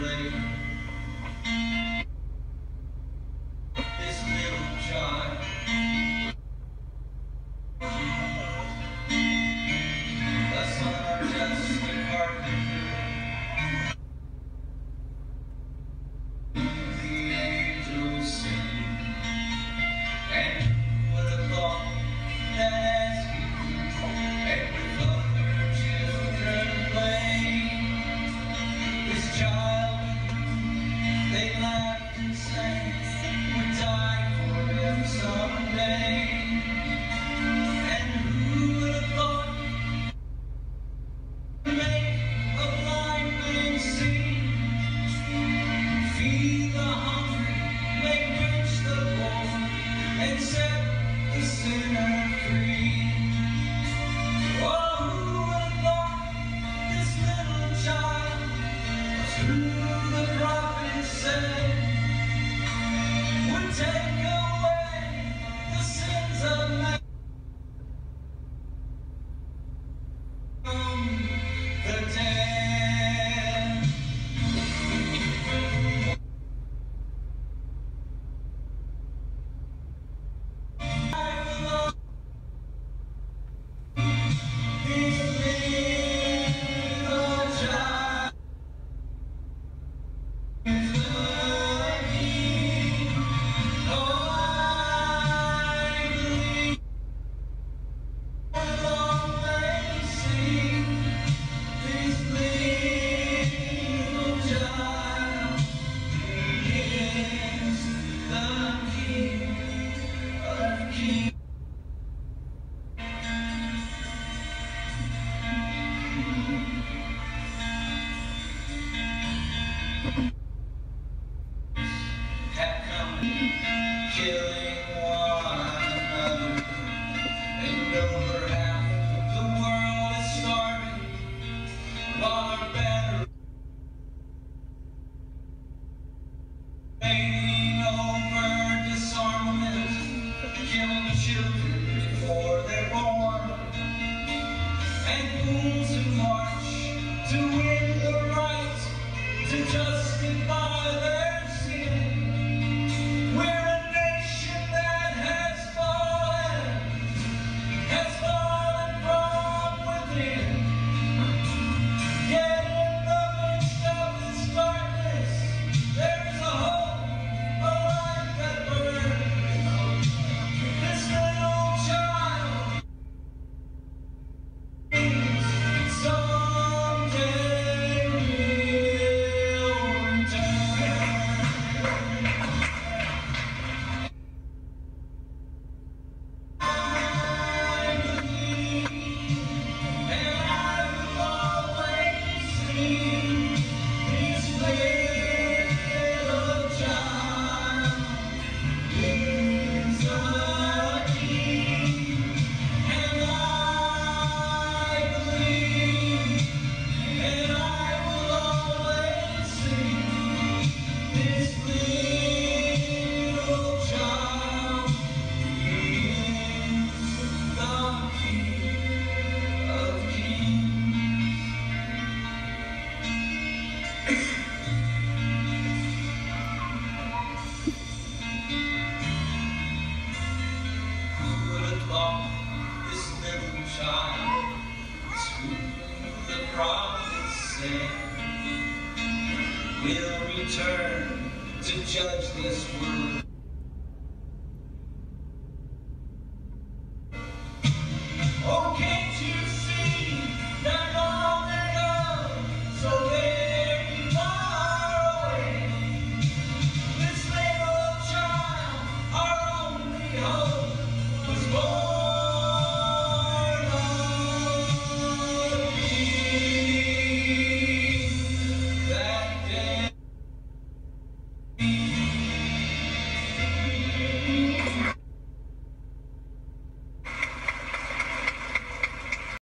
late. This little child, the son of just a carpenter, the angels sing, and who would have thought that as he grew, and with other children playing, this child, they laughed and sang, would die for him someday. And who would have thought to make a blind man see, feed the hungry, make rich the poor, and set the sinner free? Oh, who would have thought this little child was who the prophet said would take away the sins of man from the dead. I love this little child. Is the King. Oh, I believe will always sing this little child. He is the King of Kings. Have come killing one another, and over half the world is starving, while our banner waiting over disarmament, killing children before they're born, and fools who march to win the right to justify their sin. We're a nation that has fallen from within. Yet in the midst of this darkness, there's a hope, a light that burns. This little child someday will return. I believe, and I will always sing this little child is the King. And I believe, and I will always sing this little child is the King of Kings. Who would have thought this little child is who the prophets said will return to judge this world